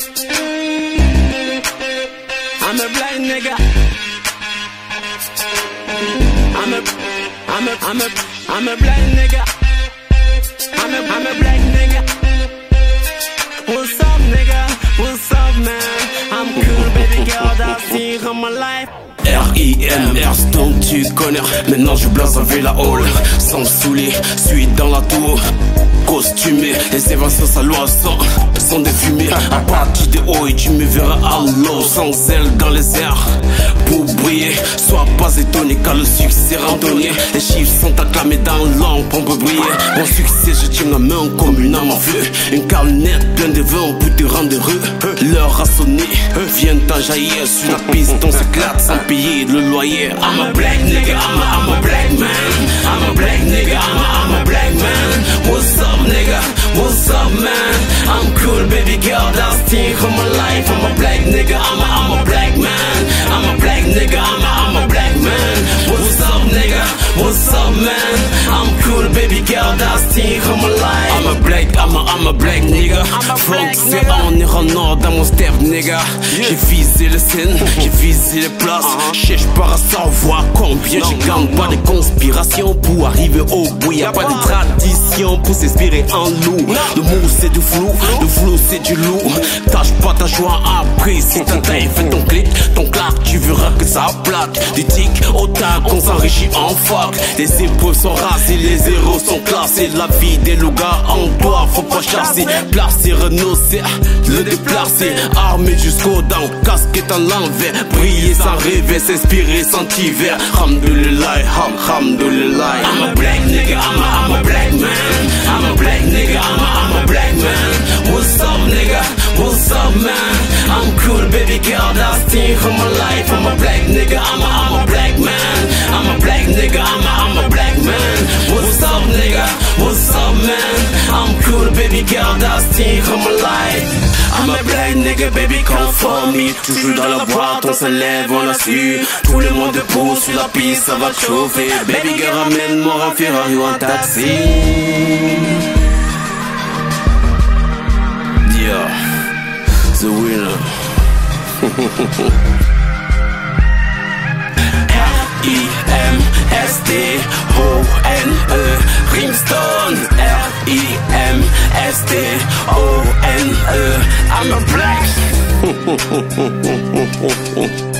I'm a black nigga. I'm a black nigga. I'm a black nigga. What's up, nigga? What's up, man? I'm cool, baby girl, that's the of my life. R.I.M.R. Stone, tu connais. Maintenant je blase avec la hall. Sans saouler, suis dans la tour. Costumé, les évasions ça loi sans des fumées. À partir de haut et tu me verras à l'eau. Sans ailes dans les airs pour briller. Sois pas étonné car le succès randonnier. Les chiffres sont acclamés dans l'ombre pour me briller. Mon succès je tiens la main comme une arme à feu. Une canette pleine de vin pour te rendre heureux. L'heure a sonné, viens t'en jaillir. Sur la piste on s'éclate sans payer le loyer. I'm a black nigga, I'm a black man. I'm a black nigga, I'm a black man. What's up nigga, what's up man? I'm cool baby girl, that's the thing of my life. I'm a black nigga, I'm a black man. I'm a black nigga, I'm a black man. What's up nigga, what's up man? I'm cool baby girl, that's the thing of my life. I'm a black nigga. Franck c'est en ira nord dans mon step nigga. J'ai visé le scène, j'ai visé les places. Cherche pas à savoir combien je gagne. Pas de conspiration pour arriver au bout. Y'a pas de tradition pour s'inspirer en loup. Le mot c'est du flou, le flou c'est du loup. Tâche pas ta joie après. Si t'as taille, fais ton clic, ton claque, tu verras que ça plaque. Du tic au tac, on s'enrichit en fac. Les épreuves sont rasées, les héros sont classés. La vie des loups-gars en toi, faut pas chasser. Placer, renoncer, le déplacer. Armé jusqu'aux dents, casquette en l'envers. Briller sans rêver, s'inspirer sans hiver. Hamdoulilah, hamdoulilah. I'm a black nigga, I'm a black man. I'm a black nigga, I'm a black man. What's up nigga, what's up man? I'm cool baby girl, that's the thing of my life. I'm a black nigga, I'm a black man. I'm a black nigga, I'm a black man. What's up nigga, what's up man? I'm cool baby girl, that's the thing of my life. I'm a black nigga baby conforme. Toujours dans la boîte, on se lève, on a su. Tout le monde debout sur la piste, ça va chauffer. Baby girl ramène-moi en Ferrari ou en taxi. Yeah, the winner. R-I-M-S-T-O-N-E Rimstone. R-I-M-S-T-O-N-E I'm a black